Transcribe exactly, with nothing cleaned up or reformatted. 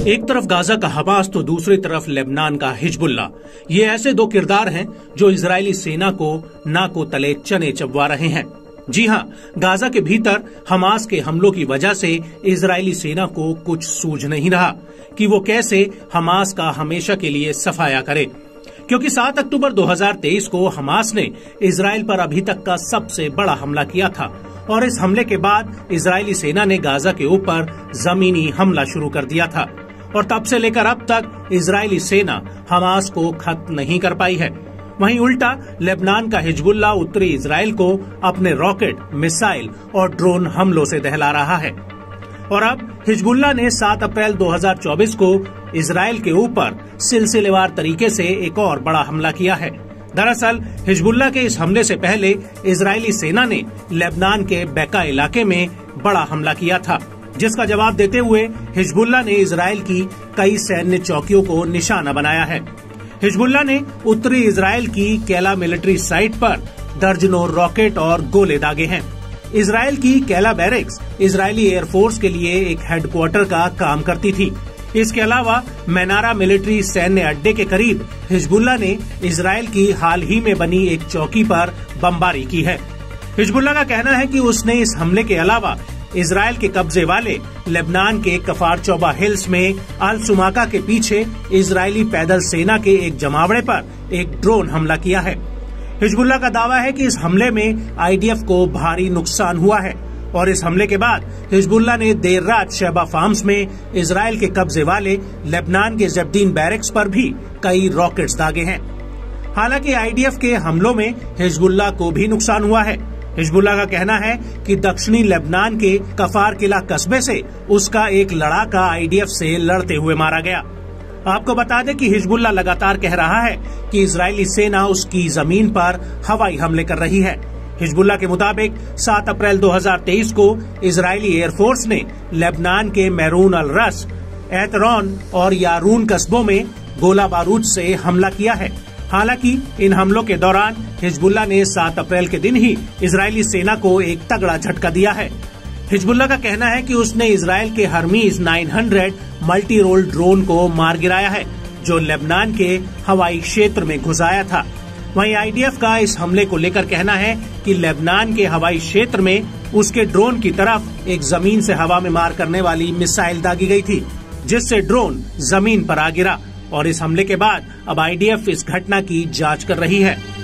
एक तरफ गाजा का हमास तो दूसरी तरफ लेबनान का हिजबुल्ला। ये ऐसे दो किरदार हैं जो इजरायली सेना को नाको तले चने चबवा रहे हैं। जी हाँ, गाजा के भीतर हमास के हमलों की वजह से इजरायली सेना को कुछ सूझ नहीं रहा कि वो कैसे हमास का हमेशा के लिए सफाया करे, क्योंकि सात अक्टूबर दो हज़ार तेईस को हमास ने इजराइल पर अभी तक का सबसे बड़ा हमला किया था और इस हमले के बाद इजरायली सेना ने गाजा के ऊपर जमीनी हमला शुरू कर दिया था और तब से लेकर अब तक इजरायली सेना हमास को खत्म नहीं कर पाई है। वहीं उल्टा लेबनान का हिजबुल्ला उत्तरी इजराइल को अपने रॉकेट, मिसाइल और ड्रोन हमलों से दहला रहा है। और अब हिजबुल्ला ने सात अप्रैल दो हज़ार चौबीस को इजराइल के ऊपर सिलसिलेवार तरीके से एक और बड़ा हमला किया है। दरअसल हिजबुल्ला के इस हमले से पहले इजरायली सेना ने लेबनान के बेका इलाके में बड़ा हमला किया था, जिसका जवाब देते हुए हिजबुल्ला ने इजराइल की कई सैन्य चौकियों को निशाना बनाया है। हिजबुल्ला ने उत्तरी इजराइल की केला मिलिट्री साइट पर दर्जनों रॉकेट और गोले दागे हैं। इजराइल की केला बैरिक्स इजरायली एयरफोर्स के लिए एक हेडक्वार्टर का काम करती थी। इसके अलावा मेनारा मिलिट्री सैन्य अड्डे के करीब हिजबुल्ला ने इजराइल की हाल ही में बनी एक चौकी पर बमबारी की है। हिजबुल्ला का कहना है कि उसने इस हमले के अलावा इजराइल के कब्जे वाले लेबनान के कफार चौबा हिल्स में अल सुमाका के पीछे इजरायली पैदल सेना के एक जमावड़े पर एक ड्रोन हमला किया है। हिजबुल्ला का दावा है कि इस हमले में आई डी एफ को भारी नुकसान हुआ है और इस हमले के बाद हिजबुल्ला ने देर रात शैबा फार्म्स में इजराइल के कब्जे वाले लेबनान के जब्दीन बैरक्स पर भी कई रॉकेट्स दागे हैं। हालांकि आई डी एफ के हमलों में हिजबुल्ला को भी नुकसान हुआ है। हिजबुल्ला का कहना है कि दक्षिणी लेबनान के कफार किला कस्बे से उसका एक लड़ाका आई डी एफ से लड़ते हुए मारा गया। आपको बता दें कि हिजबुल्ला लगातार कह रहा है कि इजरायली सेना उसकी जमीन पर हवाई हमले कर रही है। हिजबुल्ला के मुताबिक सात अप्रैल दो हज़ार तेईस को इजरायली एयरफोर्स ने लेबनान के मैरून अल रस, एतरॉन और यारून कस्बों में गोला बारूद से हमला किया है। हालांकि इन हमलों के दौरान हिजबुल्ला ने सात अप्रैल के दिन ही इजरायली सेना को एक तगड़ा झटका दिया है। हिजबुल्ला का कहना है कि उसने इजराइल के हर्मीज नौ सौ मल्टी रोल ड्रोन को मार गिराया है, जो लेबनान के हवाई क्षेत्र में घुस आया था। वहीं आई डी एफ का इस हमले को लेकर कहना है कि लेबनान के हवाई क्षेत्र में उसके ड्रोन की तरफ एक जमीन से हवा में मार करने वाली मिसाइल दागी गई थी, जिससे ड्रोन जमीन पर आ गिरा और इस हमले के बाद अब आई डी एफ इस घटना की जांच कर रही है।